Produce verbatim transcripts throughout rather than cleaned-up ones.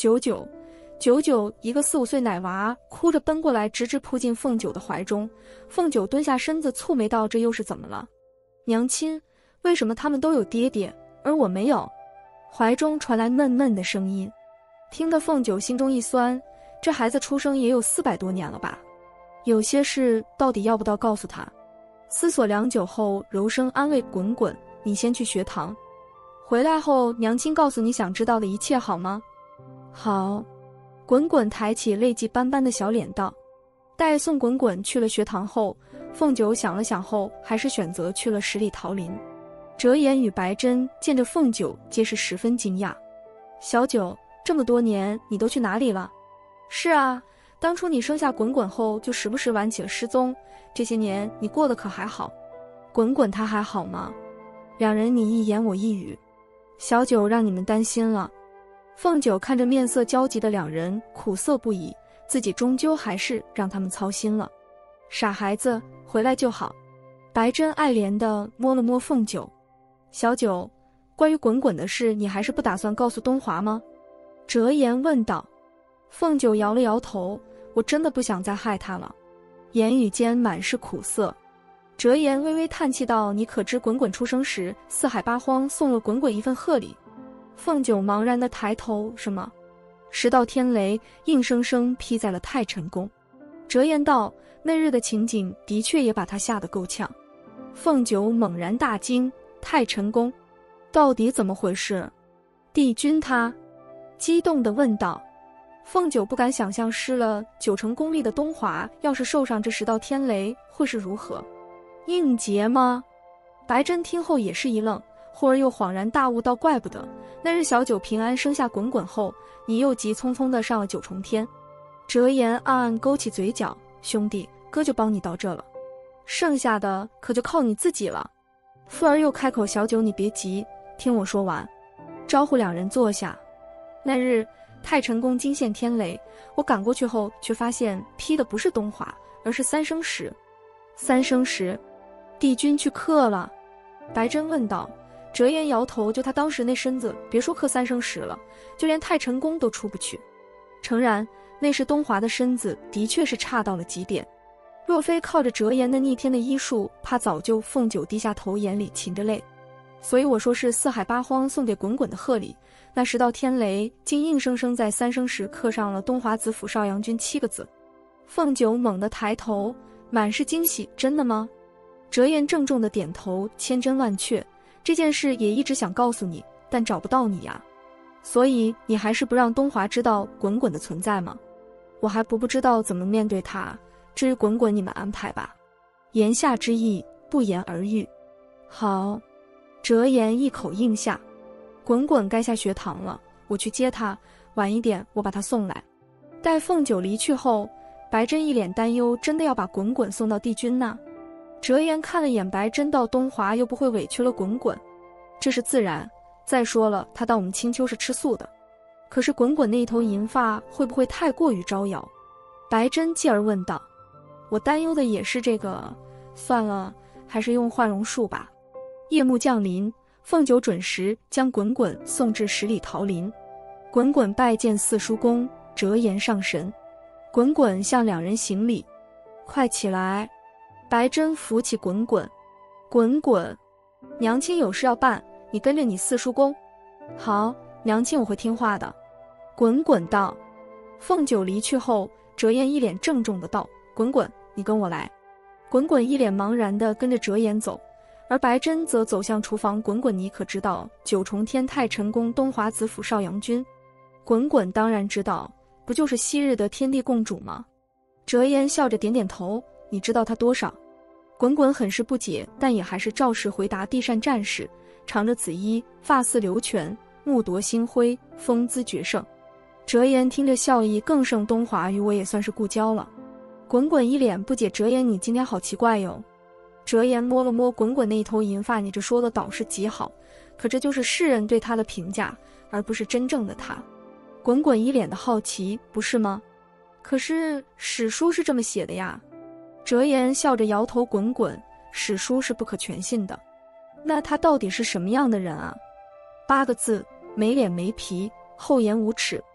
九九，九九，一个四五岁奶娃哭着奔过来，直直扑进凤九的怀中。凤九蹲下身子，蹙眉道：“这又是怎么了？娘亲，为什么他们都有爹爹，而我没有？”怀中传来闷闷的声音，听得凤九心中一酸，这孩子出生也有四百多年了吧？有些事到底要不到告诉他？思索良久后，柔声安慰滚滚：“你先去学堂，回来后娘亲告诉你想知道的一切，好吗？”“好。”滚滚抬起泪迹斑斑的小脸道。待送滚滚去了学堂后，凤九想了想后，还是选择去了十里桃林。折颜与白珍见着凤九，皆是十分惊讶。“小九，这么多年你都去哪里了？”“是啊，当初你生下滚滚后，就时不时晚起了失踪。这些年你过得可还好？”“滚滚他还好吗？”两人你一言我一语。“小九让你们担心了。”凤九看着面色焦急的两人，苦涩不已，自己终究还是让他们操心了。“傻孩子，回来就好。”白珍爱怜地摸了摸凤九。“小九，关于滚滚的事，你还是不打算告诉东华吗？”折颜问道。凤九摇了摇头：“我真的不想再害他了。”言语间满是苦涩。折颜微微叹气道：“你可知滚滚出生时，四海八荒送了滚滚一份贺礼？”凤九茫然地抬头：“什么？”“十道天雷硬生生劈在了太晨宫。”折颜道：“那日的情景的确也把他吓得够呛。”凤九猛然大惊：“太晨宫，到底怎么回事？”帝君他激动地问道。凤九不敢想象失了九成功力的东华，要是受上这十道天雷，会是如何？应劫吗？白珍听后也是一愣，忽而又恍然大悟道：“怪不得那日小九平安生下滚滚后，你又急匆匆地上了九重天。”折颜暗暗勾起嘴角：“兄弟，哥就帮你到这了，剩下的可就靠你自己了。”富儿又开口：“小九，你别急，听我说完。”招呼两人坐下。那日太晨宫惊现天雷，我赶过去后，却发现劈的不是东华，而是三生石。三生石，帝君去克了？白珍问道。折颜摇头：“就他当时那身子，别说克三生石了，就连太晨宫都出不去。”诚然，那时东华的身子的确是差到了极点，若非靠着折颜那逆天的医术，怕早就……凤九低下头，眼里噙着泪。所以我说是四海八荒送给滚滚的贺礼，那十道天雷竟硬生生在三生石刻上了东华子府少阳君七个字。凤九猛地抬头，满是惊喜：“真的吗？”折颜郑重地点头：“千真万确，这件事也一直想告诉你，但找不到你呀。所以你还是不让东华知道滚滚的存在吗？”“我还不不知道怎么面对他，至于滚滚你们安排吧。”言下之意不言而喻。“好。”折颜一口应下。“滚滚该下学堂了，我去接他，晚一点我把他送来。”待凤九离去后，白珍一脸担忧：“真的要把滚滚送到帝君那？”折颜看了眼白珍道：“东华又不会委屈了滚滚，这是自然。再说了，他到我们青丘是吃素的。可是滚滚那一头银发会不会太过于招摇？”白珍继而问道。“我担忧的也是这个，算了，还是用幻容术吧。”夜幕降临，凤九准时将滚滚送至十里桃林。滚滚拜见四叔公，折颜上神。滚滚向两人行礼：“快起来。”白珍扶起滚滚：“滚滚，娘亲有事要办，你跟着你四叔公。”“好，娘亲我会听话的。”滚滚道。凤九离去后，折颜一脸郑重的道：“滚滚，你跟我来。”滚滚一脸茫然地跟着折颜走，而白珍则走向厨房。“滚滚，你可知道九重天太晨宫东华子府少阳君？”滚滚当然知道，不就是昔日的天地共主吗？折颜笑着点点头：“你知道他多少？”滚滚很是不解，但也还是照实回答：“地善战士，长着紫衣，发似流泉，目夺星辉，风姿绝胜。”折颜听着笑意更胜东华，与我也算是故交了。滚滚一脸不解：“折颜，你今天好奇怪哟。”折颜摸了摸滚滚那一头银发：“你这说的倒是极好，可这就是世人对他的评价，而不是真正的他。”滚滚一脸的好奇：“不是吗？可是史书是这么写的呀。”折颜笑着摇头：“滚滚，史书是不可全信的。那他到底是什么样的人啊？”八个字：没脸没皮，厚颜无耻。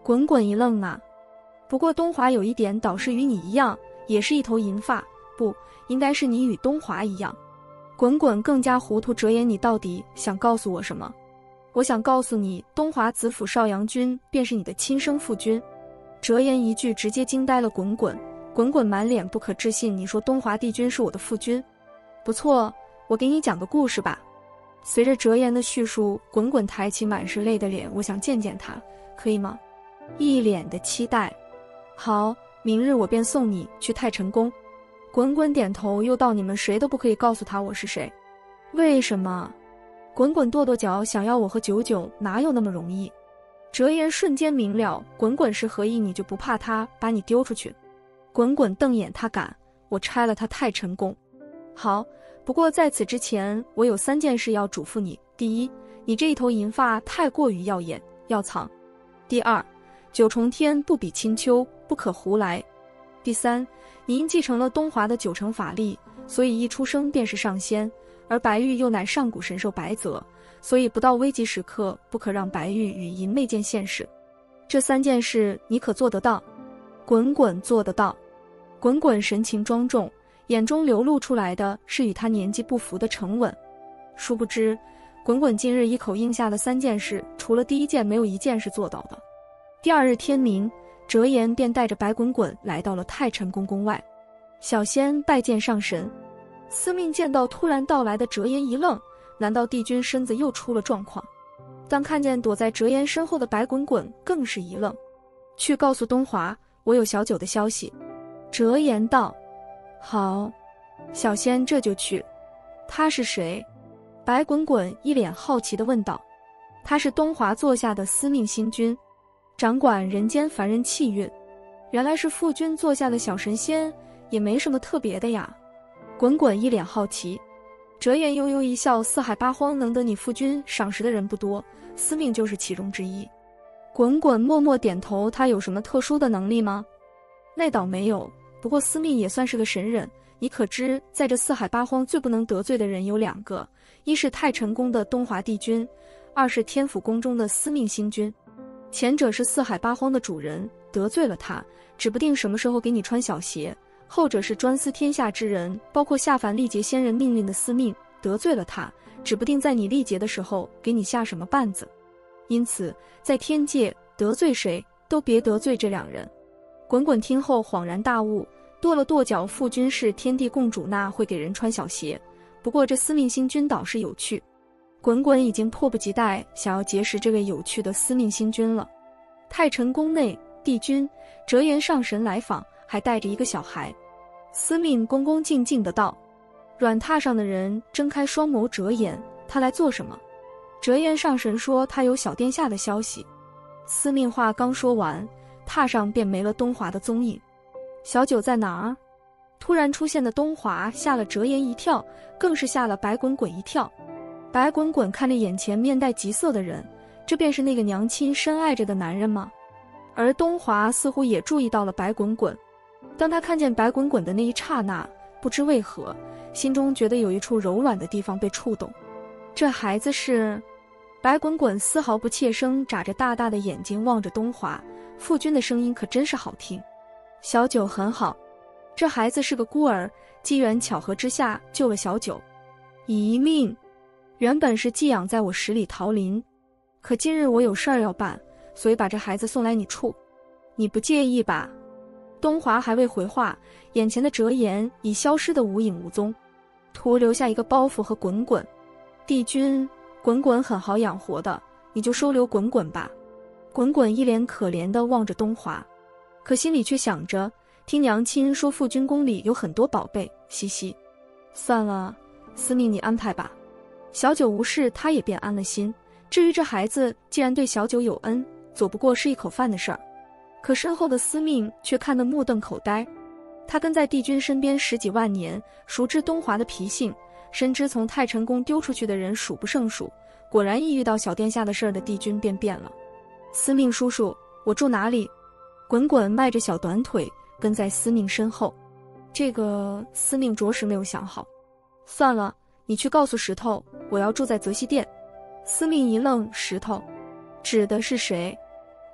滚滚一愣啊，不过东华有一点倒是与你一样，也是一头银发，不，应该是你与东华一样。滚滚更加糊涂，哲言，你到底想告诉我什么？我想告诉你，东华子府少阳君便是你的亲生父君。哲言一句直接惊呆了滚滚，滚滚满脸不可置信，你说东华帝君是我的父君？不错，我给你讲个故事吧。随着哲言的叙述，滚滚抬起满是泪的脸，我想见见他，可以吗？一脸的期待。好，明日我便送你去太晨宫。滚滚点头，又道你们谁都不可以告诉他我是谁。为什么？滚滚跺跺脚，想要我和九九哪有那么容易？哲言瞬间明了，滚滚是何意，你就不怕他把你丢出去？滚滚瞪眼，他敢，我拆了他太晨宫。好，不过在此之前，我有三件事要嘱咐你。第一，你这一头银发太过于耀眼，要藏。第二，九重天不比青丘，不可胡来。第三，你因继承了东华的九成法力，所以一出生便是上仙，而白玉又乃上古神兽白泽，所以不到危急时刻，不可让白玉与银媚剑现世。这三件事你可做得到？滚滚做得到。滚滚神情庄重，眼中流露出来的是与他年纪不符的沉稳。殊不知，滚滚今日一口应下的三件事，除了第一件，没有一件是做到的。第二日天明，哲言便带着白滚滚来到了太晨宫宫外。小仙拜见上神。司命见到突然到来的哲言一愣，难道帝君身子又出了状况？当看见躲在哲言身后的白滚滚，更是一愣。去告诉东华，我有小九的消息。哲言道。好，小仙这就去。他是谁？白滚滚一脸好奇地问道。他是东华座下的司命星君，掌管人间凡人气运。原来是父君座下的小神仙，也没什么特别的呀。滚滚一脸好奇。哲言悠悠一笑，四海八荒能得你父君赏识的人不多，司命就是其中之一。滚滚默默点头，他有什么特殊的能力吗？那倒没有，不过司命也算是个神人。你可知，在这四海八荒最不能得罪的人有两个，一是太晨宫的东华帝君，二是天府宫中的司命星君。前者是四海八荒的主人，得罪了他，指不定什么时候给你穿小鞋；后者是专司天下之人，包括下凡历劫仙人命运的司命，得罪了他，指不定在你历劫的时候给你下什么绊子。因此，在天界得罪谁都别得罪这两人。滚滚听后恍然大悟，跺了跺脚，父君是天地共主，那会给人穿小鞋。不过这司命星君倒是有趣。滚滚已经迫不及待想要结识这位有趣的司命星君了。太晨宫内，帝君哲言上神来访，还带着一个小孩。司命恭恭敬敬的道。软榻上的人睁开双眸，哲言，他来做什么？哲言上神说他有小殿下的消息。司命话刚说完，榻上便没了东华的踪影。小九在哪儿？突然出现的东华吓了哲言一跳，更是吓了白滚滚一跳。白滚滚看着眼前面带急色的人，这便是那个娘亲深爱着的男人吗？而东华似乎也注意到了白滚滚。当他看见白滚滚的那一刹那，不知为何，心中觉得有一处柔软的地方被触动。这孩子是……白滚滚丝毫不怯生，眨着大大的眼睛望着东华。父君的声音可真是好听。小九很好，这孩子是个孤儿，机缘巧合之下救了小九一命。原本是寄养在我十里桃林，可今日我有事儿要办，所以把这孩子送来你处，你不介意吧？东华还未回话，眼前的哲言已消失得无影无踪，徒留下一个包袱和滚滚。帝君，滚滚很好养活的，你就收留滚滚吧。滚滚一脸可怜地望着东华，可心里却想着，听娘亲说父君宫里有很多宝贝，嘻嘻。算了，司命你安排吧。小九无事，他也便安了心。至于这孩子，既然对小九有恩，左不过是一口饭的事儿。可身后的司命却看得目瞪口呆。他跟在帝君身边十几万年，熟知东华的脾性，深知从太晨宫丢出去的人数不胜数。果然一遇到小殿下的事儿的帝君便变了。司命叔叔，我住哪里？滚滚迈着小短腿跟在司命身后。这个司命着实没有想好。算了，你去告诉石头，我要住在泽西殿。司命一愣，石头指的是谁？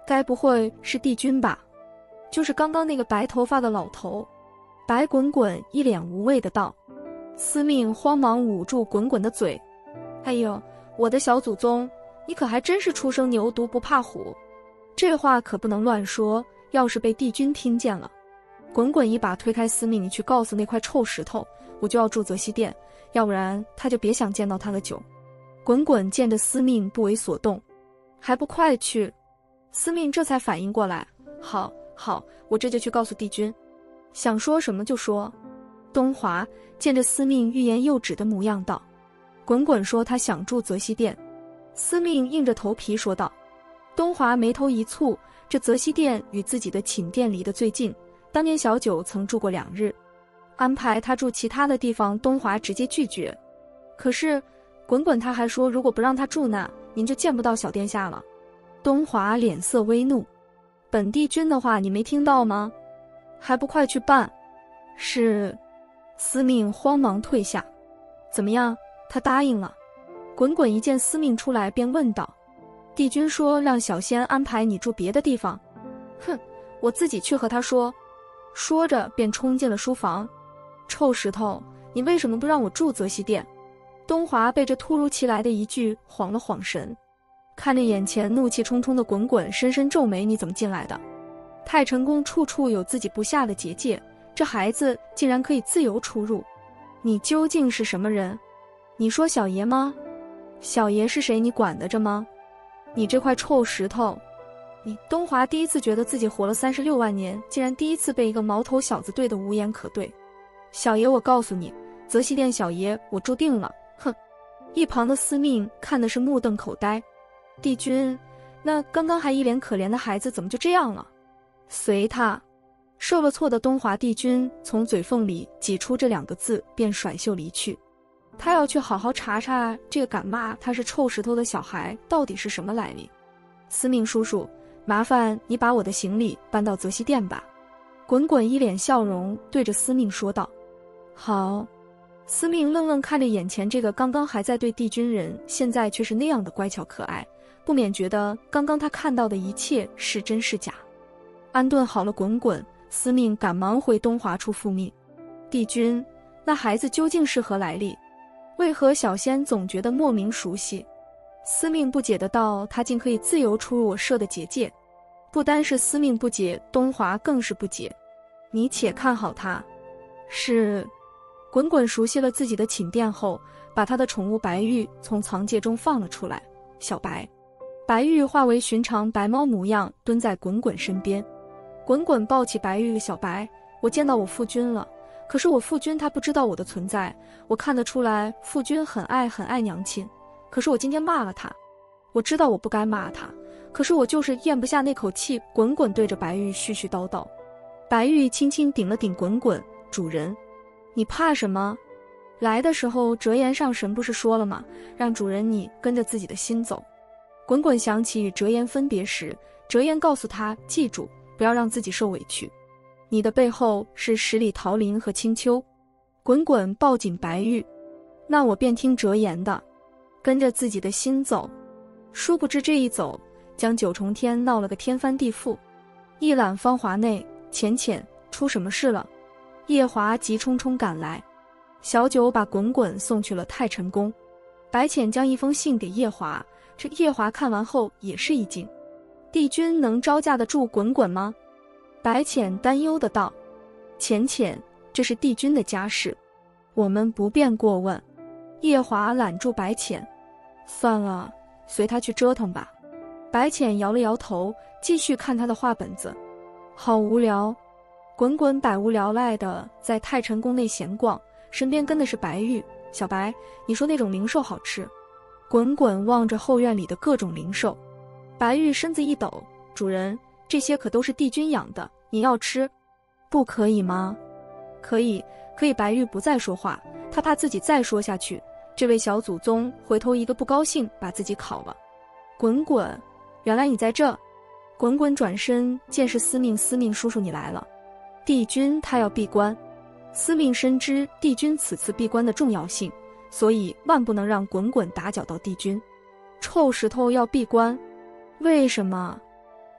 该不会是帝君吧？就是刚刚那个白头发的老头。白滚滚一脸无畏的道。司命慌忙捂住滚滚的嘴。哎呦，我的小祖宗，你可还真是初生牛犊不怕虎，这话可不能乱说，要是被帝君听见了。滚滚一把推开司命，你去告诉那块臭石头，我就要住泽西殿，要不然他就别想见到他的酒。滚滚见着司命不为所动，还不快去？司命这才反应过来，好好，我这就去告诉帝君。想说什么就说。东华见着司命欲言又止的模样道。滚滚说他想住泽西殿。司命硬着头皮说道。东华眉头一蹙，这泽西殿与自己的寝殿离得最近，当年小九曾住过两日，安排他住其他的地方，东华直接拒绝。可是滚滚他还说，如果不让他住那，您就见不到小殿下了。东华脸色微怒，本帝君的话你没听到吗？还不快去办？是。司命慌忙退下。怎么样，他答应了？滚滚一见司命出来便问道。帝君说让小仙安排你住别的地方。哼，我自己去和他说。说着便冲进了书房。臭石头，你为什么不让我住泽西殿？东华被这突如其来的一句晃了晃神，看着眼前怒气冲冲的滚滚，深深皱眉，你怎么进来的？太晨宫处处有自己不下的结界，这孩子竟然可以自由出入，你究竟是什么人？你说小爷吗？小爷是谁你管得着吗？你这块臭石头！你东华第一次觉得自己活了三十六万年，竟然第一次被一个毛头小子对得无言可对。小爷我告诉你，泽西殿小爷我注定了。哼！一旁的司命看的是目瞪口呆。帝君，那刚刚还一脸可怜的孩子怎么就这样了？随他。受了挫的东华帝君从嘴缝里挤出这两个字，便甩袖离去。他要去好好查查这个敢骂他是臭石头的小孩到底是什么来历。司命叔叔，麻烦你把我的行李搬到泽西殿吧。滚滚一脸笑容对着司命说道。好。司命愣愣看着眼前这个刚刚还在对帝君人，现在却是那样的乖巧可爱，不免觉得刚刚他看到的一切是真是假。安顿好了滚滚，司命赶忙回东华处复命。帝君，那孩子究竟是何来历？为何小仙总觉得莫名熟悉？司命不解的道，他竟可以自由出入我设的结界。不单是司命不解，东华更是不解。你且看好他。是。滚滚熟悉了自己的寝殿后，把他的宠物白玉从藏戒中放了出来。小白。白玉化为寻常白猫模样，蹲在滚滚身边。滚滚抱起白玉，小白，我见到我父君了，可是我父君他不知道我的存在，我看得出来父君很爱很爱娘亲，可是我今天骂了他，我知道我不该骂他，可是我就是咽不下那口气。滚滚对着白玉絮絮叨叨。白玉轻轻顶了顶滚滚，主人，你怕什么？来的时候折颜上神不是说了吗？让主人你跟着自己的心走。滚滚想起与折颜分别时，折颜告诉他，记住不要让自己受委屈，你的背后是十里桃林和青丘。滚滚抱紧白玉，那我便听折颜的，跟着自己的心走。殊不知这一走，将九重天闹了个天翻地覆。一览芳华内，浅浅出什么事了？夜华急匆匆赶来，小九把滚滚送去了太晨宫。白浅将一封信给夜华，这夜华看完后也是一惊。帝君能招架得住滚滚吗？白浅担忧的道。浅浅，这是帝君的家事，我们不便过问。夜华揽住白浅，算了，随他去折腾吧。白浅摇了摇头，继续看他的画本子。好无聊。滚滚百无聊赖的在太晨宫内闲逛，身边跟的是白玉。小白，你说那种灵兽好吃？滚滚望着后院里的各种灵兽。白玉身子一抖，主人，这些可都是帝君养的，你要吃？不可以吗？可以，可以。白玉不再说话，他怕自己再说下去，这位小祖宗回头一个不高兴把自己烤了。滚滚，原来你在这。滚滚转身见是司命，司命叔叔你来了。帝君他要闭关，司命深知帝君此次闭关的重要性，所以万不能让滚滚打搅到帝君。臭石头要闭关，为什么？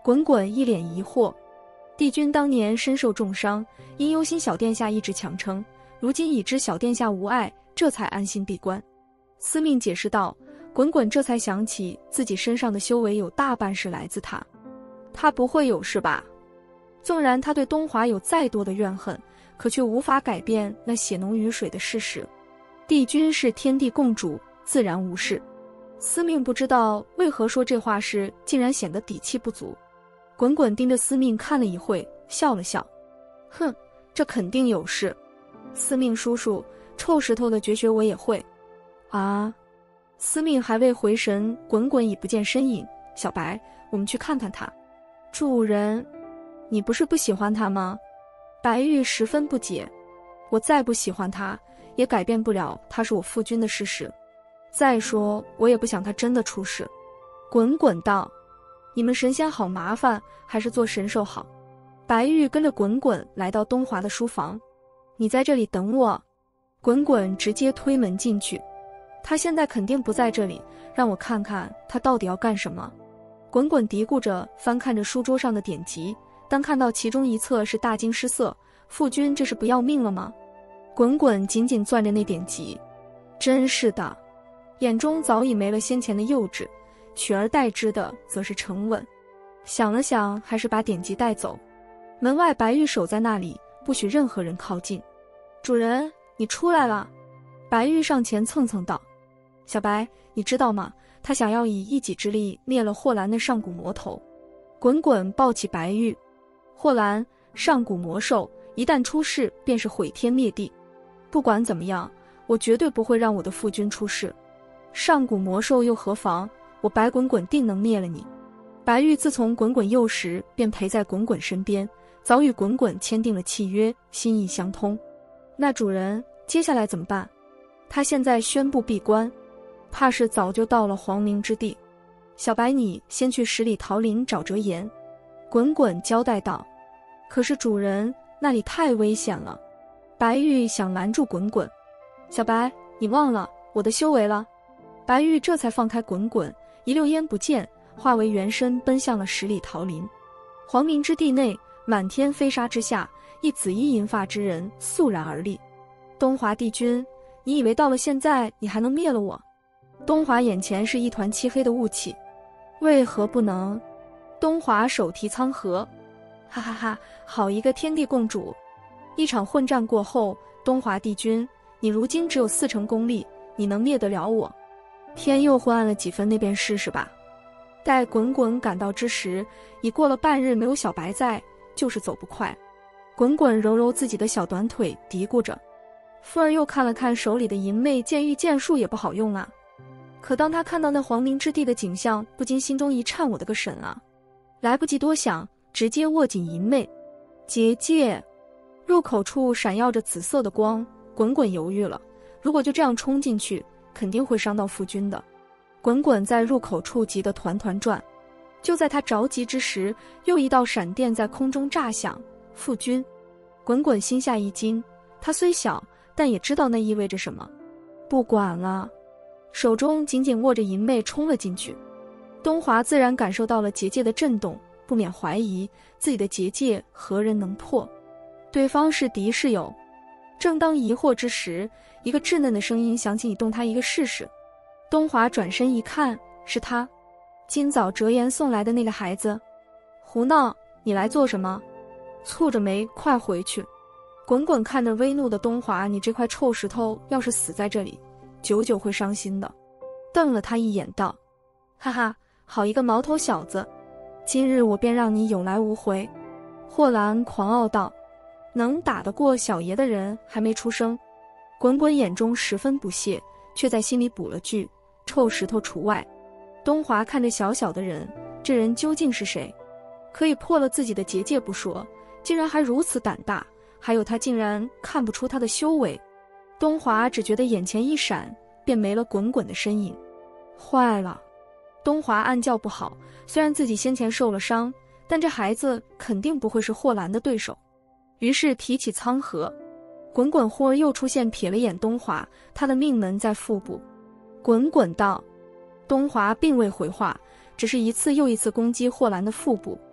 滚滚一脸疑惑。帝君当年身受重伤，因忧心小殿下意志强撑，如今已知小殿下无碍，这才安心闭关。司命解释道，滚滚这才想起自己身上的修为有大半是来自他。他不会有事吧？纵然他对东华有再多的怨恨，可却无法改变那血浓于水的事实。帝君是天地共主，自然无事。司命不知道为何说这话时竟然显得底气不足。滚滚盯着司命看了一会，笑了笑，哼，这肯定有事。司命叔叔，臭石头的绝学我也会。啊！司命还未回神，滚滚已不见身影。小白，我们去看看他。主人，你不是不喜欢他吗？白玉十分不解。我再不喜欢他，也改变不了他是我父君的事实。再说，我也不想他真的出事。滚滚道，你们神仙好麻烦，还是做神兽好。白玉跟着滚滚来到东华的书房。你在这里等我。滚滚直接推门进去。他现在肯定不在这里，让我看看他到底要干什么。滚滚嘀咕着，翻看着书桌上的典籍，当看到其中一册是大惊失色，父君这是不要命了吗？滚滚紧紧攥着那典籍，真是的，眼中早已没了先前的幼稚，取而代之的则是沉稳。想了想，还是把典籍带走。门外白玉守在那里，不许任何人靠近。主人，你出来了。白玉上前蹭蹭道，小白，你知道吗？他想要以一己之力灭了霍兰的上古魔头。滚滚抱起白玉，霍兰，上古魔兽，一旦出世便是毁天灭地。不管怎么样，我绝对不会让我的父君出事。上古魔兽又何妨？我白滚滚定能灭了你。白玉自从滚滚幼时便陪在滚滚身边，早与滚滚签订了契约，心意相通。那主人，接下来怎么办？他现在宣布闭关，怕是早就到了黄明之地。小白，你先去十里桃林找折颜。滚滚交代道。可是主人，那里太危险了。白玉想拦住滚滚。小白，你忘了我的修为了。白玉这才放开滚滚，一溜烟不见，化为原身奔向了十里桃林。黄明之地内，满天飞沙之下，一紫衣银发之人肃然而立。东华帝君，你以为到了现在你还能灭了我？东华眼前是一团漆黑的雾气，为何不能？东华手提苍盒，哈哈哈，好一个天地共主！一场混战过后，东华帝君，你如今只有四成功力，你能灭得了我？天又昏暗了几分，那便试试吧。待滚滚赶到之时，已过了半日，没有小白在，就是走不快。滚滚揉揉自己的小短腿，嘀咕着。富儿又看了看手里的银妹剑玉剑术，也不好用啊。可当他看到那黄明之地的景象，不禁心中一颤，我的个神啊！来不及多想，直接握紧银妹。结界入口处闪耀着紫色的光，滚滚犹豫了，如果就这样冲进去，肯定会伤到父君的。滚滚在入口处急得团团转。就在他着急之时，又一道闪电在空中炸响。父君！滚滚心下一惊，他虽小，但也知道那意味着什么。不管了，手中紧紧握着银妹冲了进去。东华自然感受到了结界的震动，不免怀疑自己的结界何人能破？对方是敌是友？正当疑惑之时，一个稚嫩的声音响起：“你动他一个试试。”东华转身一看，是他，今早折颜送来的那个孩子。胡闹！你来做什么？蹙着眉，快回去！滚滚看着微怒的东华，你这块臭石头，要是死在这里，久久会伤心的。瞪了他一眼，道：“哈哈，好一个毛头小子！今日我便让你有来无回。”霍兰狂傲道：“能打得过小爷的人还没出生。”滚滚眼中十分不屑，却在心里补了句：“臭石头除外。”东华看着小小的人，这人究竟是谁？可以破了自己的结界不说，竟然还如此胆大，还有他竟然看不出他的修为。东华只觉得眼前一闪，便没了滚滚的身影。坏了！东华暗叫不好，虽然自己先前受了伤，但这孩子肯定不会是霍兰的对手。于是提起苍盒，滚滚忽而又出现，瞥了眼东华，他的命门在腹部。滚滚道。东华并未回话，只是一次又一次攻击霍兰的腹部。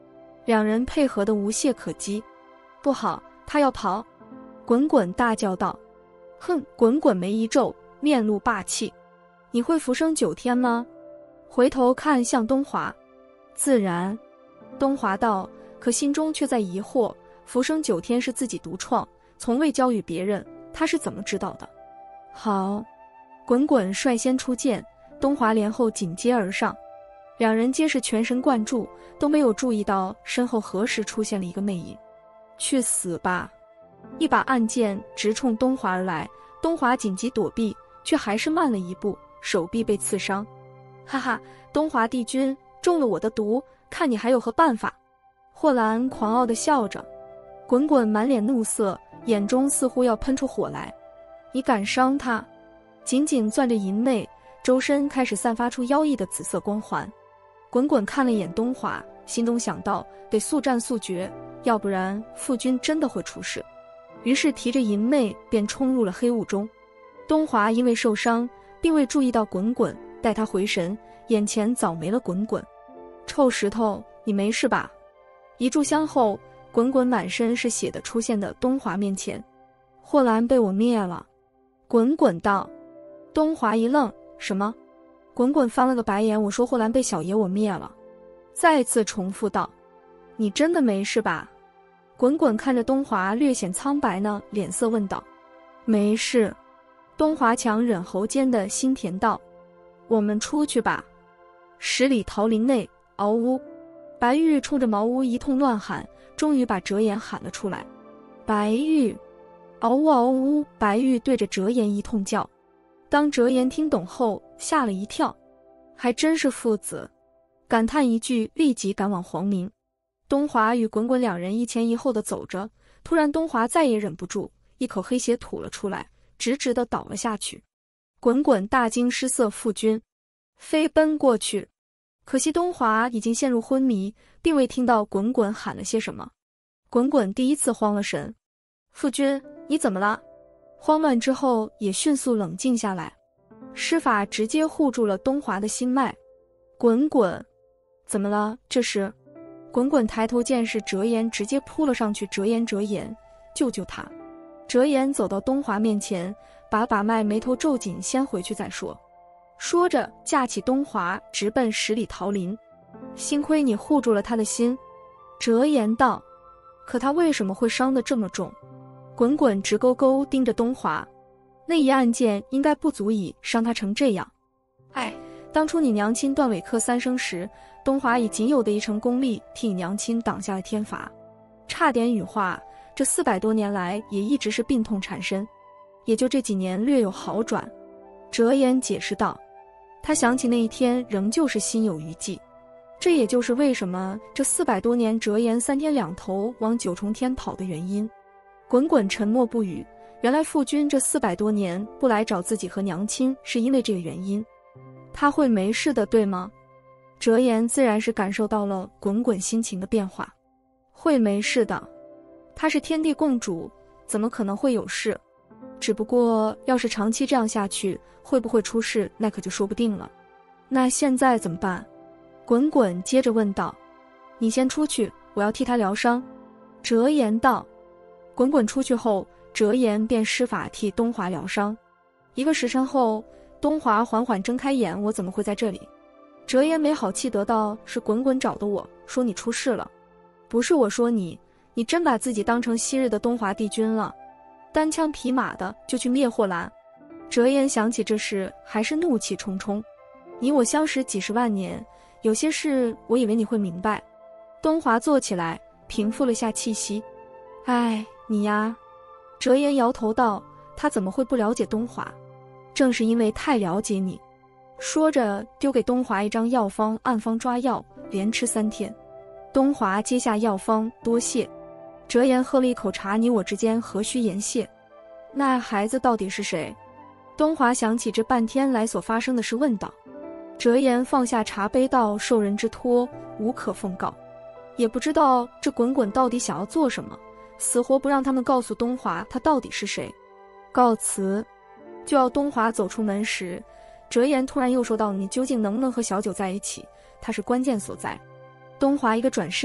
两人配合得无懈可击。不好，他要跑！滚滚大叫道。哼！滚滚眉一皱，面露霸气。你会浮生九天吗？回头看向东华。自然。东华道，可心中却在疑惑，浮生九天是自己独创，从未交与别人，他是怎么知道的？好。滚滚率先出剑，东华连后紧接而上，两人皆是全神贯注，都没有注意到身后何时出现了一个魅影。去死吧！一把暗剑直冲东华而来，东华紧急躲避，却还是慢了一步，手臂被刺伤。哈哈，东华帝君中了我的毒，看你还有何办法！霍兰狂傲地笑着，滚滚满脸怒色，眼中似乎要喷出火来。你敢伤他？紧紧攥着银妹，周身开始散发出妖异的紫色光环。滚滚看了一眼东华，心中想到得速战速决，要不然父君真的会出事。于是提着银妹便冲入了黑雾中。东华因为受伤，并未注意到滚滚，待他回神，眼前早没了滚滚。臭石头，你没事吧？一炷香后，滚滚满身是血的出现的东华面前。霍兰被我灭了。滚滚道。东华一愣，什么？滚滚翻了个白眼，我说霍兰被小爷我灭了。再次重复道，你真的没事吧？滚滚看着东华略显苍白呢脸色问道。没事。东华强忍喉间的心甜道。我们出去吧。十里桃林内，嗷呜！白玉冲着茅屋一通乱喊，终于把折颜喊了出来。白玉！嗷呜嗷呜！白玉对着折颜一通叫。当折颜听懂后，吓了一跳，还真是父子，感叹一句，立即赶往黄明。东华与滚滚两人一前一后的走着，突然东华再也忍不住，一口黑血吐了出来，直直地倒了下去。滚滚大惊失色，父君！飞奔过去，可惜东华已经陷入昏迷，并未听到滚滚喊了些什么。滚滚第一次慌了神，父君，你怎么了？慌乱之后也迅速冷静下来，施法直接护住了东华的心脉。滚滚，怎么了？这时，滚滚抬头见是折颜，直接扑了上去。折颜，折颜，救救他！折颜走到东华面前，把把脉，眉头皱紧，先回去再说。说着，架起东华，直奔十里桃林。幸亏你护住了他的心。折颜道，可他为什么会伤得这么重？滚滚直勾勾盯着东华，那一暗箭应该不足以伤他成这样。哎，当初你娘亲断尾客三生时，东华以仅有的一成功力替你娘亲挡下了天罚，差点羽化。这四百多年来也一直是病痛缠身，也就这几年略有好转。折颜解释道，他想起那一天仍旧是心有余悸，这也就是为什么这四百多年折颜三天两头往九重天跑的原因。滚滚沉默不语，原来父君这四百多年不来找自己和娘亲是因为这个原因。他会没事的，对吗？折颜自然是感受到了滚滚心情的变化。会没事的，他是天地共主，怎么可能会有事？只不过要是长期这样下去，会不会出事，那可就说不定了。那现在怎么办？滚滚接着问道。你先出去，我要替他疗伤。折颜道。滚滚出去后，折颜便施法替东华疗伤。一个时辰后，东华缓缓睁开眼，我怎么会在这里？折颜没好气得道，是滚滚找的我，说你出事了。不是我说你，你真把自己当成昔日的东华帝君了，单枪匹马的就去灭霍兰。折颜想起这事，还是怒气冲冲。你我相识几十万年，有些事我以为你会明白。东华坐起来，平复了下气息。哎，你呀。折颜摇头道，他怎么会不了解东华？正是因为太了解你。说着丢给东华一张药方，按方抓药，连吃三天。东华接下药方，多谢。折颜喝了一口茶，你我之间何须言谢？那孩子到底是谁？东华想起这半天来所发生的事，问道。折颜放下茶杯道，受人之托，无可奉告。也不知道这滚滚到底想要做什么，死活不让他们告诉东华他到底是谁。告辞。就要东华走出门时，折颜突然又说道，你究竟能不能和小九在一起，他是关键所在。东华一个转身，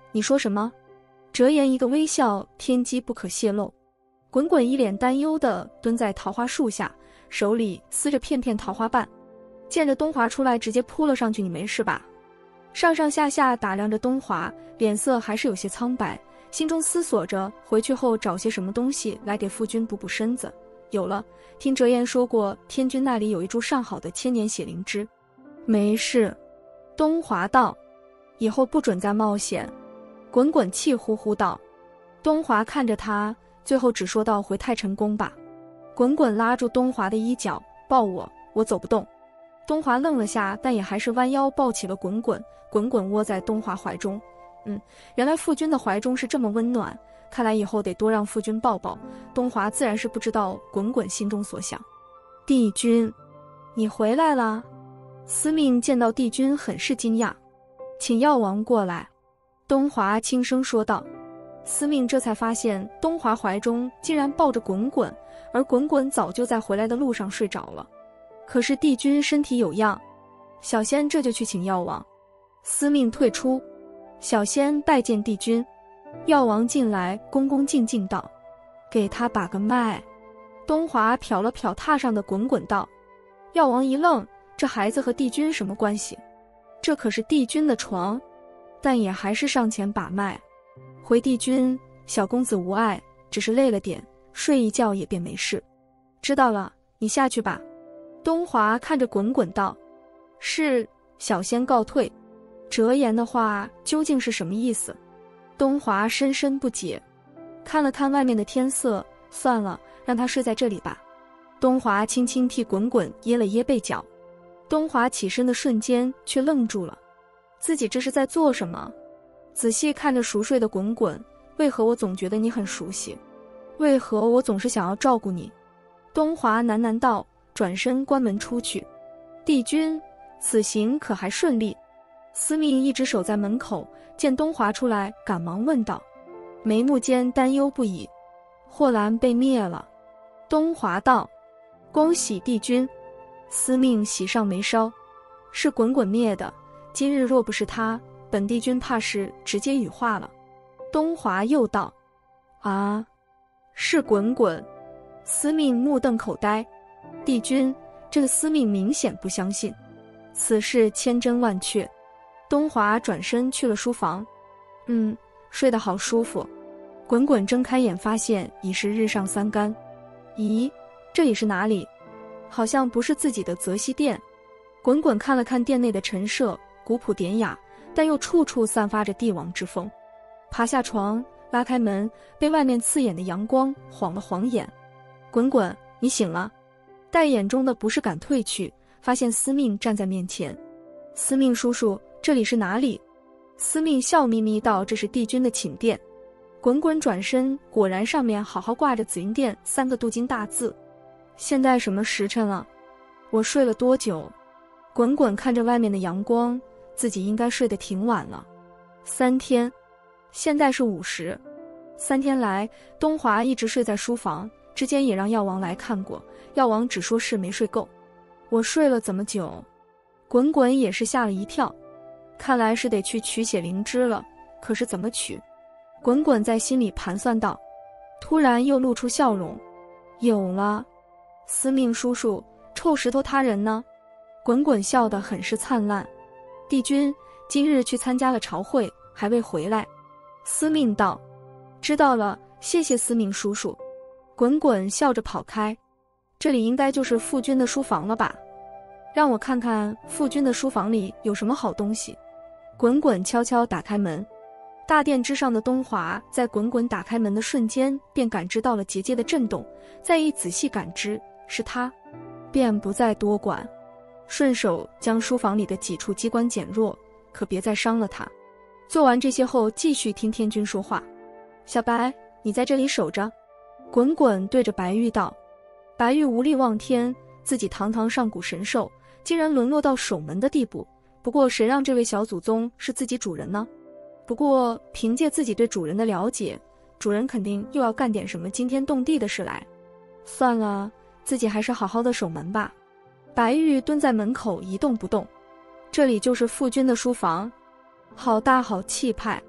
你说什么？折颜一个微笑，天机不可泄露。滚滚一脸担忧地蹲在桃花树下，手里撕着片片桃花瓣。见着东华出来，直接扑了上去。你没事吧？上上下下打量着东华，脸色还是有些苍白，心中思索着回去后找些什么东西来给夫君补补身子。有了，听折颜说过，天君那里有一株上好的千年血灵芝。没事。东华道，以后不准再冒险。滚滚气呼呼道。东华看着他，最后只说道：回太晨宫吧。滚滚拉住东华的衣角，抱我，我走不动。东华愣了下，但也还是弯腰抱起了滚滚。滚滚窝在东华怀中。嗯，原来夫君的怀中是这么温暖，看来以后得多让夫君抱抱。东华自然是不知道滚滚心中所想。帝君，你回来了。司命见到帝君很是惊讶，请药王过来。东华轻声说道。司命这才发现东华怀中竟然抱着滚滚，而滚滚早就在回来的路上睡着了。可是帝君身体有恙，小仙这就去请药王。司命退出，小仙拜见帝君。药王进来，恭恭敬敬道：给他把个脉。东华瞟了瞟榻上的滚滚道。药王一愣，这孩子和帝君什么关系？这可是帝君的床。但也还是上前把脉。回帝君，小公子无碍，只是累了点，睡一觉也便没事。知道了，你下去吧。东华看着滚滚道。是。小仙告退。折颜的话究竟是什么意思？东华深深不解，看了看外面的天色，算了，让他睡在这里吧。东华轻轻替滚滚掖了掖被角。东华起身的瞬间却愣住了，自己这是在做什么？仔细看着熟睡的滚滚，为何我总觉得你很熟悉？为何我总是想要照顾你？东华喃喃道，转身关门出去。帝君，此行可还顺利？司命一直守在门口，见东华出来，赶忙问道，眉目间担忧不已。霍兰被灭了。东华道，恭喜帝君。司命喜上眉梢，是滚滚灭的，今日若不是他，本帝君怕是直接羽化了。东华又道，啊，是滚滚。司命目瞪口呆。帝君，这个司命明显不相信，此事千真万确。东华转身去了书房。嗯，睡得好舒服。滚滚睁开眼，发现已是日上三竿。咦，这里是哪里？好像不是自己的泽西殿。滚滚看了看殿内的陈设，古朴典雅，但又处处散发着帝王之风。爬下床，拉开门，被外面刺眼的阳光晃了晃眼。滚滚，你醒了。待眼中的不适感褪去，发现司命站在面前。司命叔叔，这里是哪里？司命笑眯眯道，这是帝君的寝殿。滚滚转身，果然上面好好挂着紫云殿三个镀金大字。现在什么时辰了？我睡了多久？滚滚看着外面的阳光，自己应该睡得挺晚了。三天。现在是午时。三天来，东华一直睡在书房，之间也让药王来看过，药王只说是没睡够。我睡了怎么久？滚滚也是吓了一跳，看来是得去取血灵芝了，可是怎么取？滚滚在心里盘算道，突然又露出笑容。有了。司命叔叔，臭石头他人呢？滚滚笑得很是灿烂。帝君今日去参加了朝会，还未回来。司命道，知道了，谢谢司命叔叔。滚滚笑着跑开。这里应该就是父君的书房了吧？让我看看父君的书房里有什么好东西。滚滚悄悄打开门。大殿之上的东华在滚滚打开门的瞬间便感知到了结界的震动，再一仔细感知是他，便不再多管，顺手将书房里的几处机关减弱，可别再伤了他。做完这些后，继续听天君说话。小白，你在这里守着。滚滚对着白玉道。白玉无力望天，自己堂堂上古神兽，竟然沦落到守门的地步。不过谁让这位小祖宗是自己主人呢？不过凭借自己对主人的了解，主人肯定又要干点什么惊天动地的事来。算了，自己还是好好的守门吧。白玉蹲在门口一动不动。这里就是父君的书房，好大好气派。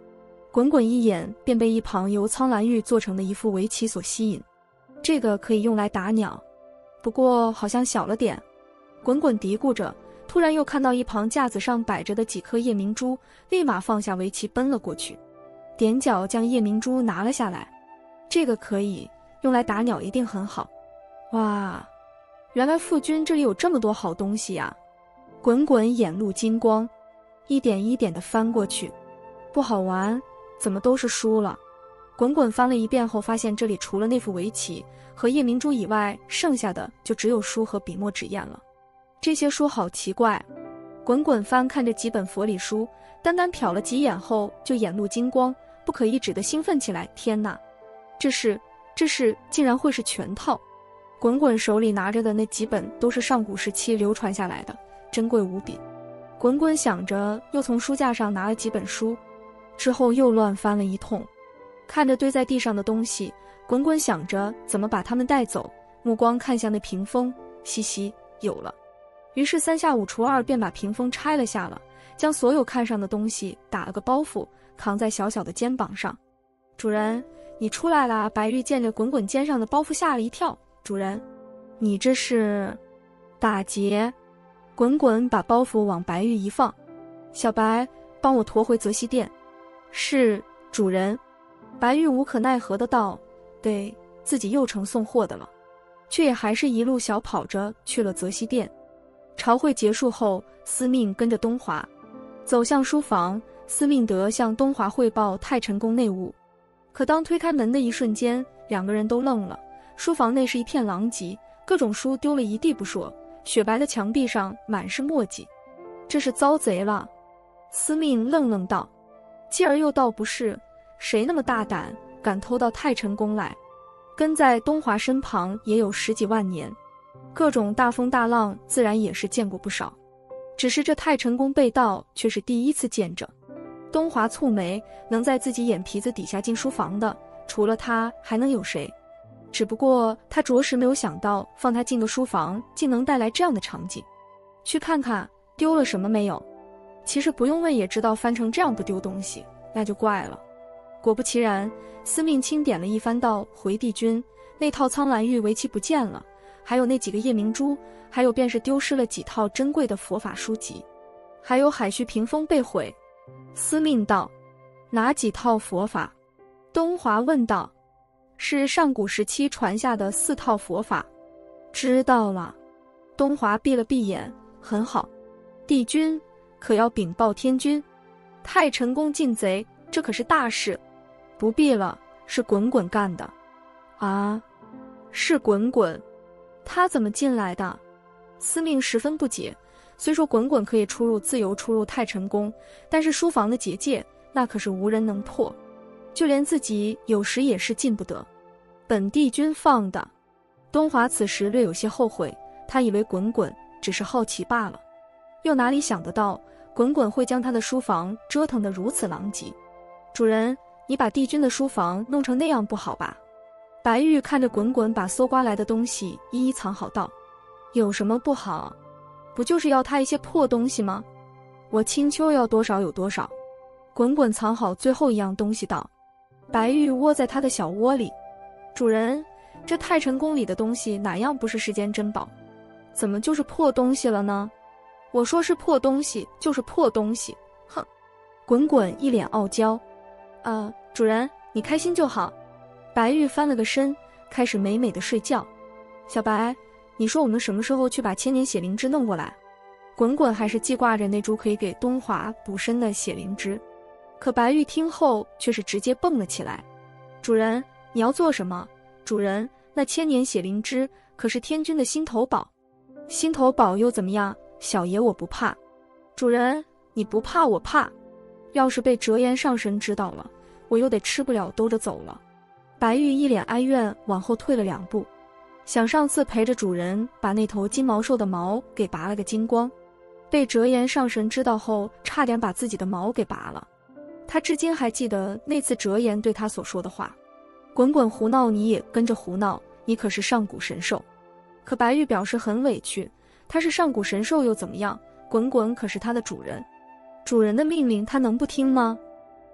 滚滚一眼便被一旁由苍兰玉做成的一副围棋所吸引。这个可以用来打鸟，不过好像小了点。滚滚嘀咕着，突然又看到一旁架子上摆着的几颗夜明珠，立马放下围棋奔了过去，踮脚将夜明珠拿了下来。这个可以用来打鸟，一定很好。哇，原来父君这里有这么多好东西呀！滚滚眼露金光，一点一点地翻过去。不好玩，怎么都是书了？滚滚翻了一遍后，发现这里除了那副围棋和夜明珠以外，剩下的就只有书和笔墨纸砚了。这些书好奇怪。滚滚翻看着几本佛理书，单单瞟了几眼后就眼露金光，不可抑制地兴奋起来。天哪，这是这是竟然会是全套！滚滚手里拿着的那几本都是上古时期流传下来的，珍贵无比。滚滚想着，又从书架上拿了几本书，之后又乱翻了一通。看着堆在地上的东西，滚滚想着怎么把它们带走，目光看向那屏风，嘻嘻，有了。于是三下五除二便把屏风拆了下了，将所有看上的东西打了个包袱，扛在小小的肩膀上。主人，你出来啦！白玉见着滚滚肩上的包袱吓了一跳。主人，你这是打劫？滚滚把包袱往白玉一放，小白，帮我驮回泽西殿。是，主人。白玉无可奈何的道，对，自己又成送货的了，却也还是一路小跑着去了泽西殿。朝会结束后，司命跟着东华走向书房，司命得向东华汇报太晨宫内务。可当推开门的一瞬间，两个人都愣了。书房内是一片狼藉，各种书丢了一地不说，雪白的墙壁上满是墨迹。这是遭贼了。司命愣愣道，继而又道，不是，谁那么大胆敢偷到太晨宫来？跟在东华身旁也有十几万年，各种大风大浪自然也是见过不少，只是这太晨宫被盗却是第一次见着。东华蹙眉，能在自己眼皮子底下进书房的，除了他还能有谁？只不过他着实没有想到放他进个书房竟能带来这样的场景。去看看丢了什么没有。其实不用问也知道，翻成这样不丢东西那就怪了。果不其然，司命清点了一番道，回帝君，那套苍兰玉围棋不见了，还有那几个夜明珠，还有便是丢失了几套珍贵的佛法书籍，还有海虚屏风被毁。司命道，哪几套佛法？东华问道。是上古时期传下的四套佛法。知道了。东华闭了闭眼，很好。帝君可要禀报天君，太晨宫进贼，这可是大事。不必了，是滚滚干的。啊，是滚滚？他怎么进来的？司命十分不解。虽说滚滚可以出入自由出入太晨宫，但是书房的结界那可是无人能破，就连自己有时也是进不得。本帝君放的。东华此时略有些后悔，他以为滚滚只是好奇罢了，又哪里想得到滚滚会将他的书房折腾得如此狼藉。主人，你把帝君的书房弄成那样不好吧？白玉看着滚滚把搜刮来的东西一一藏好道，有什么不好？不就是要他一些破东西吗？我青丘要多少有多少。滚滚藏好最后一样东西道。白玉窝在他的小窝里。主人，这太晨宫里的东西哪样不是世间珍宝？怎么就是破东西了呢？我说是破东西就是破东西，哼！滚滚一脸傲娇。呃，主人，你开心就好。白玉翻了个身，开始美美的睡觉。小白，你说我们什么时候去把千年血灵芝弄过来？滚滚还是记挂着那株可以给东华补身的血灵芝，可白玉听后却是直接蹦了起来。主人，你要做什么？主人，那千年血灵芝可是天君的心头宝。心头宝又怎么样？小爷我不怕。主人，你不怕我怕。要是被折颜上神知道了，我又得吃不了兜着走了。白玉一脸哀怨，往后退了两步，想上次陪着主人把那头金毛兽的毛给拔了个精光，被折颜上神知道后，差点把自己的毛给拔了。他至今还记得那次折颜对他所说的话。滚滚胡闹你也跟着胡闹，你可是上古神兽。可白玉表示很委屈，他是上古神兽又怎么样？滚滚可是他的主人，主人的命令他能不听吗？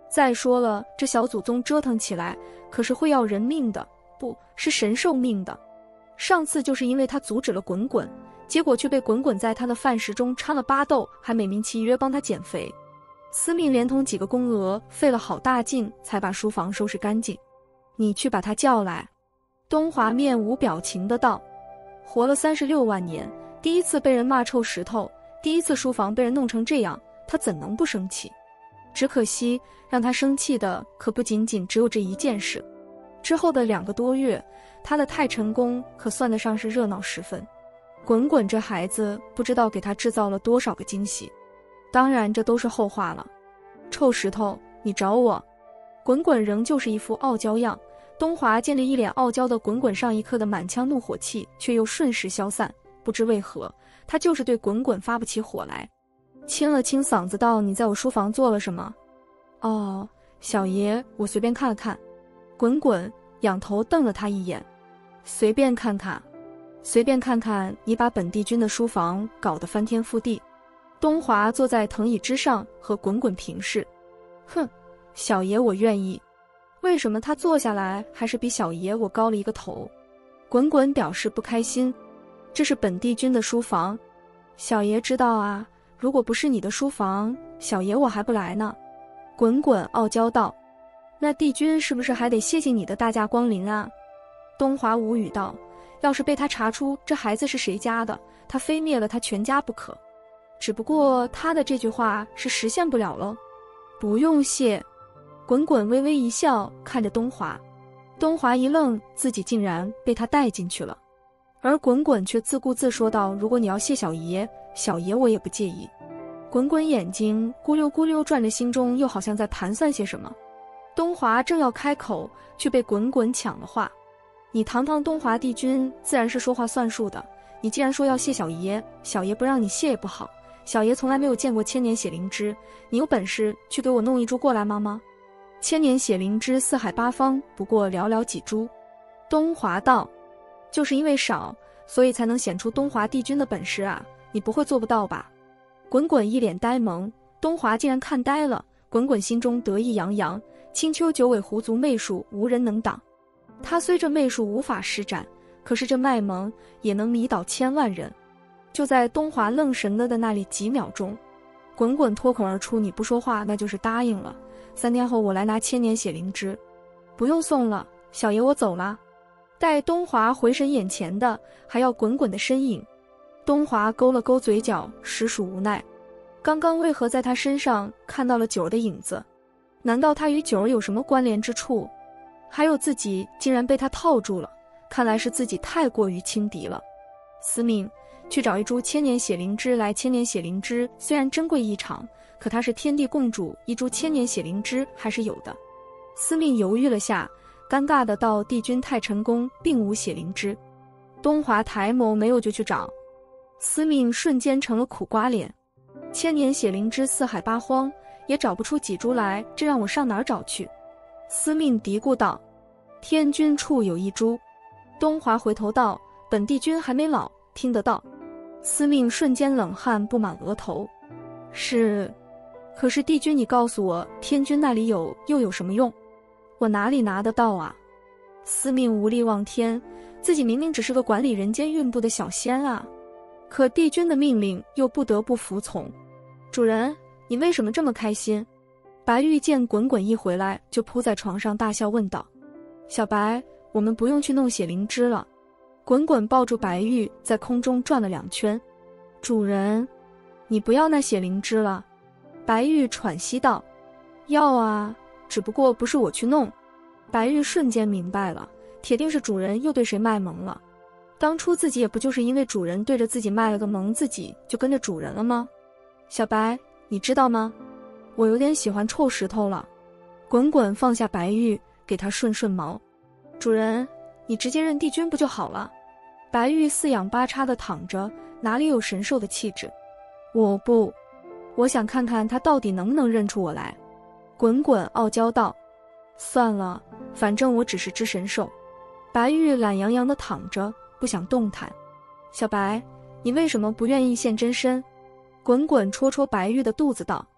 再说了，这小祖宗折腾起来可是会要人命的，不是神寿命的。上次就是因为他阻止了滚滚，结果却被滚滚在他的饭食中掺了巴豆，还美名其曰帮他减肥。司命连同几个宫娥费了好大劲才把书房收拾干净。你去把他叫来。东华面无表情的道。活了三十六万年，第一次被人骂臭石头，第一次书房被人弄成这样，他怎能不生气？只可惜让他生气的可不仅仅只有这一件事。之后的两个多月，他的太晨宫可算得上是热闹十分。滚滚这孩子不知道给他制造了多少个惊喜。当然这都是后话了。臭石头，你找我。滚滚仍旧是一副傲娇样。东华见着一脸傲娇的滚滚，上一刻的满腔怒火气却又瞬时消散，不知为何，他就是对滚滚发不起火来。清了清嗓子道：你在我书房做了什么？哦，小爷我随便看了看。滚滚仰头瞪了他一眼。随便看看？随便看看你把本帝君的书房搞得翻天覆地。东华坐在藤椅之上和滚滚平视。哼，小爷我愿意。为什么他坐下来还是比小爷我高了一个头？滚滚表示不开心。这是本帝君的书房。小爷知道啊，如果不是你的书房，小爷我还不来呢。滚滚傲娇道。那帝君是不是还得谢谢你的大驾光临啊？东华无语道。要是被他查出这孩子是谁家的，他非灭了他全家不可。只不过他的这句话是实现不了了。不用谢。滚滚微微一笑，看着东华。东华一愣，自己竟然被他带进去了。而滚滚却自顾自说道：如果你要谢小爷，小爷我也不介意。滚滚眼睛咕溜咕溜转着，心中又好像在盘算些什么。东华正要开口，却被滚滚抢了话。你堂堂东华帝君自然是说话算数的，你既然说要谢小爷，小爷不让你谢也不好。小爷从来没有见过千年血灵芝，你有本事去给我弄一株过来吗吗？千年血灵芝四海八方不过寥寥几株。东华道。就是因为少，所以才能显出东华帝君的本事啊，你不会做不到吧？滚滚一脸呆萌，东华竟然看呆了。滚滚心中得意洋洋，青丘九尾狐族媚术无人能挡。他虽这媚术无法施展，可是这卖萌也能迷倒千万人。就在东华愣神了的那里几秒钟，滚滚脱口而出：你不说话那就是答应了，三天后我来拿千年血灵芝。不用送了，小爷我走了。待东华回神，眼前的还要滚滚的身影。东华勾了勾嘴角，实属无奈。刚刚为何在他身上看到了九儿的影子？难道他与九儿有什么关联之处？还有自己竟然被他套住了，看来是自己太过于轻敌了。司命，去找一株千年血灵芝来。千年血灵芝虽然珍贵异常，可它是天地共主，一株千年血灵芝还是有的。司命犹豫了下，尴尬的道：帝君太晨宫并无血灵芝。东华抬眸没有就去找。司命瞬间成了苦瓜脸。千年血灵芝四海八荒也找不出几株来，这让我上哪儿找去？司命嘀咕道。天君处有一株。东华回头道：本帝君还没老，听得到。司命瞬间冷汗布满额头。是，可是帝君你告诉我，天君那里有又有什么用？我哪里拿得到啊？司命无力望天，自己明明只是个管理人间运部的小仙啊，可帝君的命令又不得不服从。主人，你为什么这么开心？白玉见滚滚一回来，就扑在床上大笑问道：小白，我们不用去弄血灵芝了。滚滚抱住白玉，在空中转了两圈。主人，你不要那血灵芝了。白玉喘息道：要啊，只不过不是我去弄。白玉瞬间明白了，铁定是主人又对谁卖萌了。当初自己也不就是因为主人对着自己卖了个萌，自己就跟着主人了吗？小白，你知道吗？我有点喜欢臭石头了。滚滚放下白玉，给他顺顺毛。主人，你直接认帝君不就好了？白玉四仰八叉的躺着，哪里有神兽的气质？我不，我想看看他到底能不能认出我来。滚滚傲娇道。算了，反正我只是只神兽。白玉懒洋洋地躺着，不想动弹。小白，你为什么不愿意现真身？滚滚戳戳白玉的肚子道。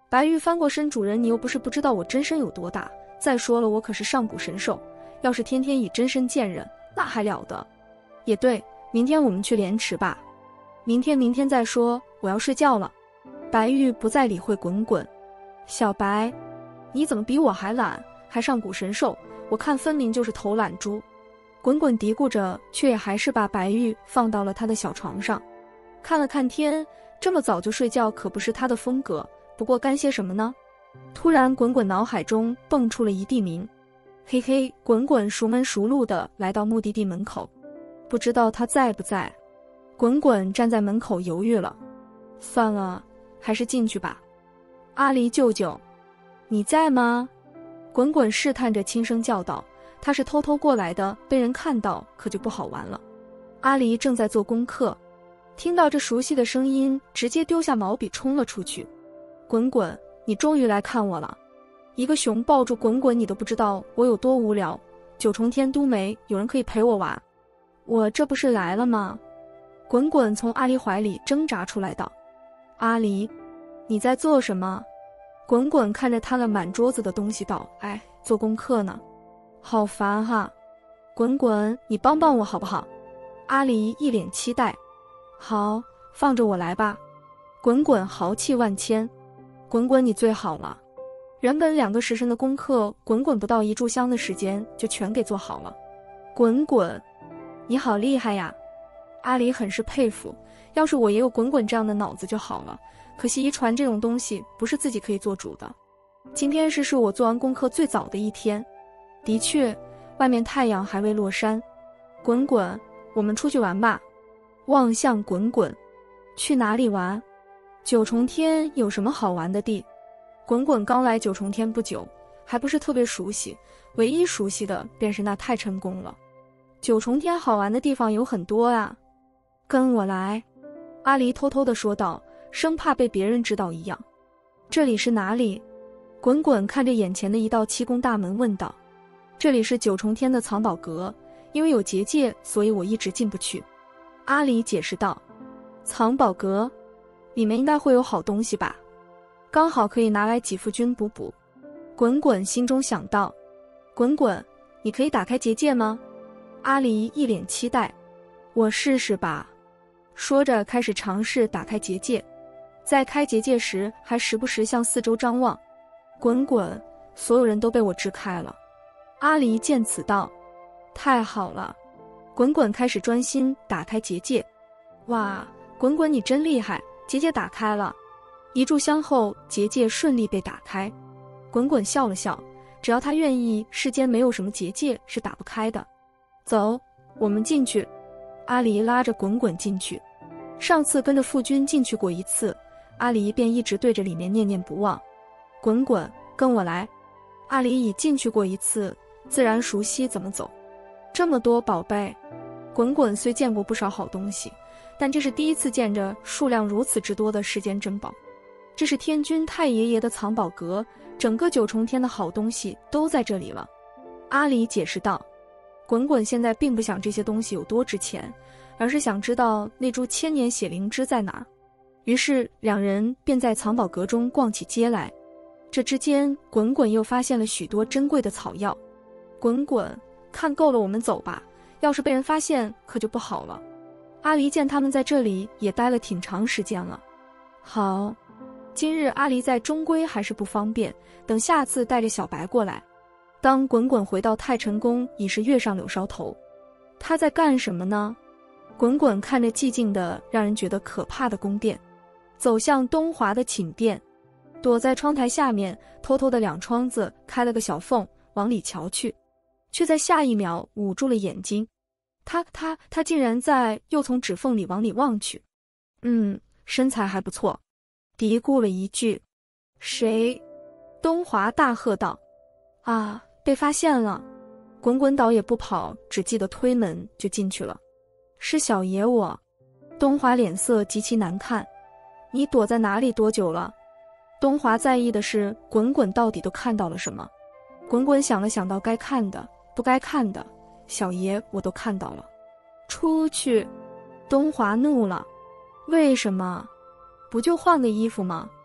白玉翻过身，主人，你又不是不知道我真身有多大。再说了，我可是上古神兽，要是天天以真身见人，那还了得？也对，明天我们去莲池吧。明天，明天再说，我要睡觉了。白玉不再理会滚滚。小白，你怎么比我还懒，还上古神兽？我看分明就是头懒猪。滚滚嘀咕着，却也还是把白玉放到了他的小床上，看了看天，这么早就睡觉可不是他的风格，不过干些什么呢？突然滚滚脑海中蹦出了一地名。嘿嘿，滚滚熟门熟路地来到目的地门口，不知道他在不在。滚滚站在门口犹豫了，算了，还是进去吧。阿离舅舅，你在吗？滚滚试探着轻声叫道，他是偷偷过来的，被人看到可就不好玩了。阿离正在做功课，听到这熟悉的声音，直接丢下毛笔冲了出去。滚滚，你终于来看我了。一个熊抱住滚滚，你都不知道我有多无聊。九重天都没有人可以陪我玩，我这不是来了吗？滚滚从阿离怀里挣扎出来道。阿离，你在做什么？滚滚看着摊了满桌子的东西道，哎，做功课呢。好烦哈。滚滚，你帮帮我好不好？阿离一脸期待。好，放着我来吧。滚滚豪气万千。滚滚你最好了。原本两个时辰的功课，滚滚不到一炷香的时间就全给做好了。滚滚，你好厉害呀。阿离很是佩服，要是我也有滚滚这样的脑子就好了，可惜遗传这种东西不是自己可以做主的。今天是是我做完功课最早的一天。的确，外面太阳还未落山。滚滚，我们出去玩吧。望向滚滚，去哪里玩？九重天有什么好玩的地？滚滚刚来九重天不久，还不是特别熟悉，唯一熟悉的便是那太晨宫了。九重天好玩的地方有很多啊，跟我来。阿离偷偷地说道，生怕被别人知道一样。这里是哪里？滚滚看着眼前的一道七宫大门问道。这里是九重天的藏宝阁，因为有结界，所以我一直进不去。阿离解释道。藏宝阁里面应该会有好东西吧，刚好可以拿来给夫君补补。滚滚心中想到。滚滚，你可以打开结界吗？阿离一脸期待。我试试吧。说着开始尝试打开结界，在开结界时还时不时向四周张望。滚滚，所有人都被我支开了。阿离见此道。太好了。滚滚开始专心打开结界。哇，滚滚你真厉害，结界打开了。一炷香后，结界顺利被打开。滚滚笑了笑，只要他愿意，世间没有什么结界是打不开的。走，我们进去。阿离拉着滚滚进去。上次跟着父君进去过一次，阿离便一直对着里面念念不忘。滚滚，跟我来。阿离已进去过一次，自然熟悉怎么走。这么多宝贝，滚滚虽见过不少好东西，但这是第一次见着数量如此之多的世间珍宝。这是天君太爷爷的藏宝阁，整个九重天的好东西都在这里了。阿离解释道。滚滚现在并不想这些东西有多值钱，而是想知道那株千年血灵芝在哪。于是两人便在藏宝阁中逛起街来。这之间，滚滚又发现了许多珍贵的草药。滚滚，看够了，我们走吧，要是被人发现可就不好了。阿离见他们在这里也待了挺长时间了。好，今日阿离在终归还是不方便，等下次带着小白过来。当滚滚回到太晨宫，已是月上柳梢头。他在干什么呢？滚滚看着寂静的让人觉得可怕的宫殿，走向东华的寝殿，躲在窗台下面，偷偷的两窗子开了个小缝，往里瞧去，却在下一秒捂住了眼睛。他他他竟然在又从指缝里往里望去。嗯，身材还不错，嘀咕了一句。谁？东华大喝道。啊，被发现了。滚滚倒也不跑，只记得推门就进去了。是小爷我。东华脸色极其难看。你躲在哪里多久了？东华在意的是滚滚到底都看到了什么。滚滚想了想到该看的不该看的，小爷我都看到了。出去。东华怒了。为什么？不就换个衣服吗？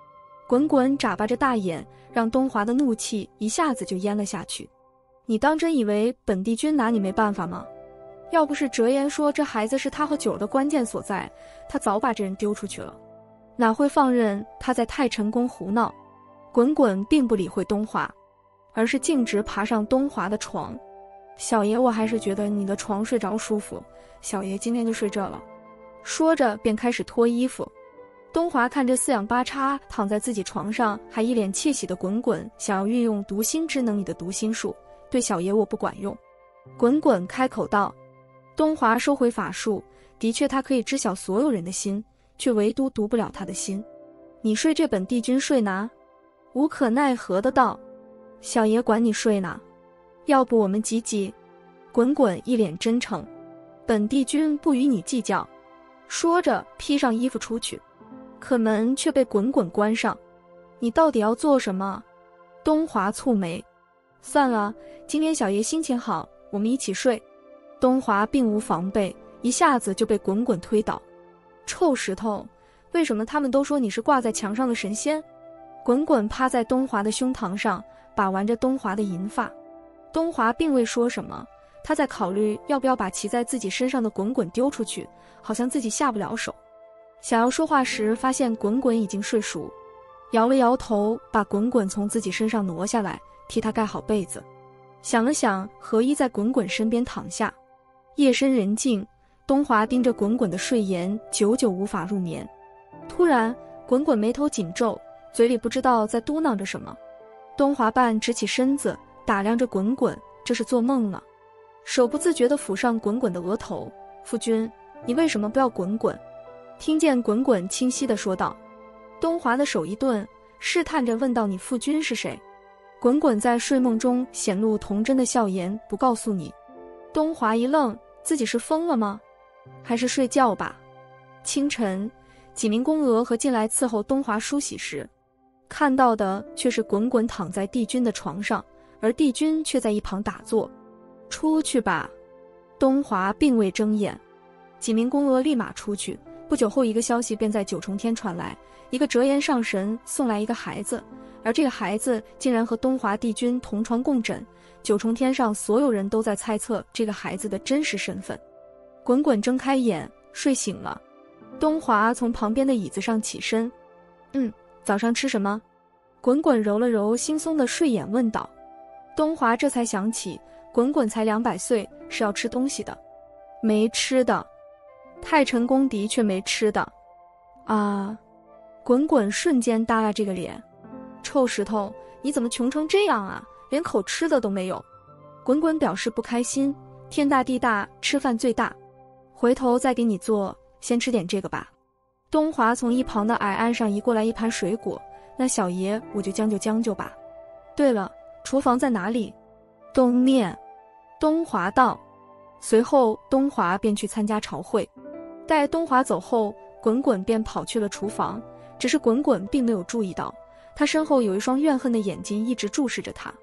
滚滚眨巴着大眼，让东华的怒气一下子就淹了下去。你当真以为本帝君拿你没办法吗？要不是哲言说这孩子是他和九儿的关键所在，他早把这人丢出去了，哪会放任他在太晨宫胡闹？滚滚并不理会东华，而是径直爬上东华的床。小爷，我还是觉得你的床睡着舒服，小爷今天就睡这了。说着便开始脱衣服。东华看着四仰八叉躺在自己床上还一脸窃喜的滚滚，想要运用读心之能里的读心术，对小爷我不管用。滚滚开口道。东华收回法术，的确他可以知晓所有人的心，却唯独读不了他的心。你睡这本帝君睡拿？无可奈何的道。小爷管你睡呢，要不我们挤挤？滚滚一脸真诚。本帝君不与你计较。说着披上衣服出去，可门却被滚滚关上。你到底要做什么？东华蹙眉。算了，今天小爷心情好，我们一起睡。东华并无防备，一下子就被滚滚推倒。臭石头，为什么他们都说你是挂在墙上的神仙？滚滚趴在东华的胸膛上，把玩着东华的银发。东华并未说什么，他在考虑要不要把骑在自己身上的滚滚丢出去，好像自己下不了手。想要说话时，发现滚滚已经睡熟，摇了摇头，把滚滚从自己身上挪下来，替他盖好被子。想了想，合衣在滚滚身边躺下。夜深人静，东华盯着滚滚的睡颜，久久无法入眠。突然，滚滚眉头紧皱，嘴里不知道在嘟囔着什么。东华半直起身子，打量着滚滚，这是做梦了。手不自觉地抚上滚滚的额头。夫君，你为什么不要滚滚？听见滚滚清晰地说道。东华的手一顿，试探着问道：你夫君是谁？滚滚在睡梦中显露童真的笑颜，不告诉你。东华一愣，自己是疯了吗？还是睡觉吧。清晨，几名宫娥和进来伺候东华梳洗时，看到的却是滚滚躺在帝君的床上，而帝君却在一旁打坐。出去吧。东华并未睁眼。几名宫娥立马出去。不久后，一个消息便在九重天传来，一个折颜上神送来一个孩子，而这个孩子竟然和东华帝君同床共枕。九重天上所有人都在猜测这个孩子的真实身份。滚滚睁开眼，睡醒了。东华从旁边的椅子上起身。嗯，早上吃什么？滚滚揉了揉惺忪的睡眼问道。东华这才想起，滚滚才两百岁，是要吃东西的。没吃的。太晨宫的确没吃的。啊！滚滚瞬间耷拉这个脸。臭石头，你怎么穷成这样啊？连口吃的都没有。滚滚表示不开心。天大地大，吃饭最大。回头再给你做，先吃点这个吧。东华从一旁的矮案上移过来一盘水果。那小爷，我就将就将就吧。对了，厨房在哪里？东面。东华道。随后东华便去参加朝会。待东华走后，滚滚便跑去了厨房。只是滚滚并没有注意到，他身后有一双怨恨的眼睛一直注视着他。